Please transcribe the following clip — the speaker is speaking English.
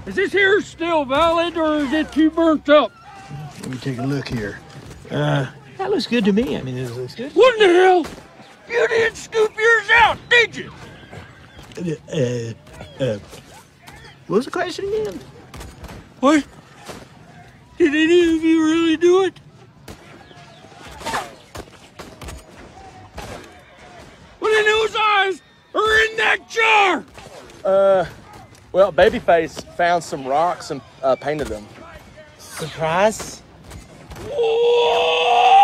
Is this here still valid or is it too burnt up? Let me take a look here. That looks good to me. I mean, it looks good. What in the hell? You didn't scoop yours out, did you? What was the question again? What? Did any of you really do it? What in those eyes are in that jar? Well, Babyface found some rocks and painted them. Surprise? Whoa!